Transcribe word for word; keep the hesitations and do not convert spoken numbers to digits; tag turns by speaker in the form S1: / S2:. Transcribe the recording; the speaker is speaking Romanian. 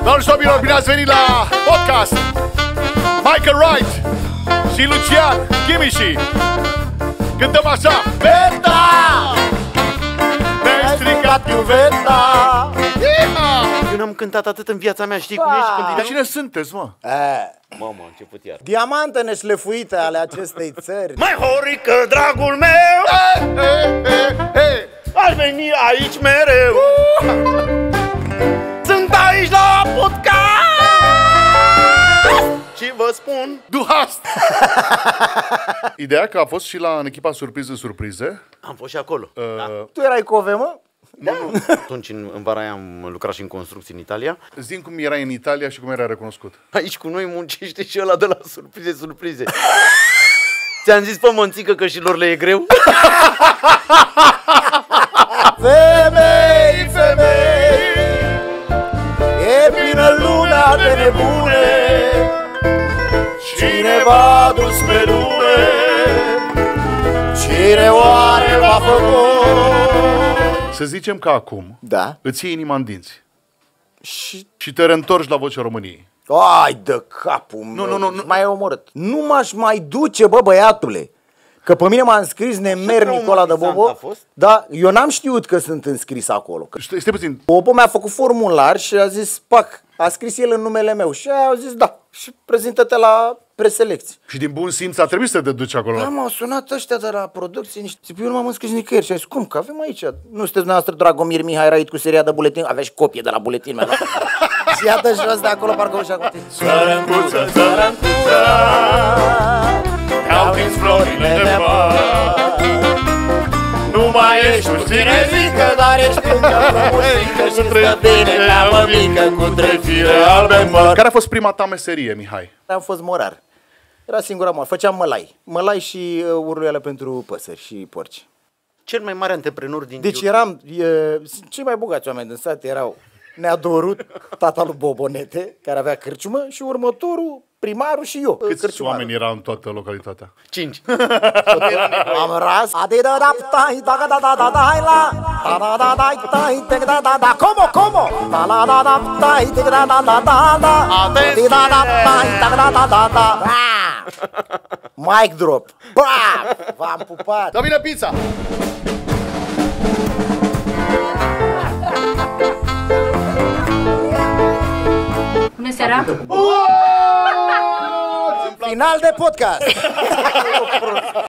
S1: Doamne și domnilor, bine ați venit la podcast. Michael Wright și Lucian Chimici cântăm așa: Veta! Mi-ai stricat iubeta.
S2: Eu n-am cântat atât în viața mea, știi cum ești când
S1: Dar cine sunteți, mă?
S2: Mamă, a început iar.
S3: Diamantele șlefuite ale acestei țări.
S2: Mai horică, dragul meu, aș veni aici mereu. Sunt aici la podcast și vă spun
S1: Duhast! Ideea că a fost și la în echipa surprize surprize.
S2: am fost și acolo.
S1: uh,
S2: Da.
S3: Tu erai Cove, mă?
S2: Da. Atunci, în, în vara aia, am lucrat și în construcții în Italia.
S1: Zi-mi cum era în Italia și cum era recunoscut.
S2: Aici cu noi muncește și ăla de la surprize, surprize. Ți-am zis pe Mănțică că și lor le e greu?
S3: Femei, femei, e plină lumea de nebune. Cine v-a dus pe lume? Cine oare v-a făcut?
S1: Să zicem că acum
S3: Da.
S1: îți iei inima în dinți
S3: Și...
S1: și te reîntorci la Vocea României.
S3: Ai de capul meu.
S1: nu, nu, nu.
S3: M-ai omorât. Nu m-aș mai duce, bă, băiatule. Că pe mine m-a înscris nemernic ăla de Bobo.
S2: a fost?
S3: Da, eu n-am știut că sunt înscris acolo. Că
S1: Stai, stai puțin.
S3: Bobo mi-a făcut formular și a zis, pac, a scris el în numele meu. Și au zis, da, și prezintă-te la preselecție.
S1: Și din bun simț a trebuit să te duci acolo.
S3: Da, m-au sunat ăștia de la producție, niște... Zic, eu nu m-am înscris nicăieri. Și a zis, cum, că avem aici. Nu sunteți dumneavoastră Dragomir Mihai Rait cu seria de buletin? Avea și copie de la buletin meu. Și iată jos de acolo, parcă ușa cu tine.
S1: Țărâncuță, țărâncuță, te-au prins florile de măr. Nu mai ești puține
S3: Zică, dar ești încă frumusică și stă bine ca mămică cu trei fire albe în măr.
S1: Care a fost prima ta meserie, Mihai?
S3: Am fost morar. Era singura moară. Făceam mălai. Mălai și uh, urluială pentru păsări și porci.
S2: Cel mai mare antreprenor din
S3: Deci
S2: YouTube.
S3: eram, e, cei mai bogați oameni din sat erau Neadorut, tata lui Bobonete, care avea cârciumă, și următorul, primarul și eu.
S1: Câți
S3: cârciumarul.
S1: oameni erau în toată localitatea?
S2: Cinci.
S3: Am ras. Adida da tai da da da da da la. Da da da da tai da da da da. Como como? Da la da da tai da da da da da da. Adida da tai da da da da da. Mic drop. Bam! V-am pupat.
S1: Da, vine pizza!
S4: Bună seara!
S3: Final de podcast.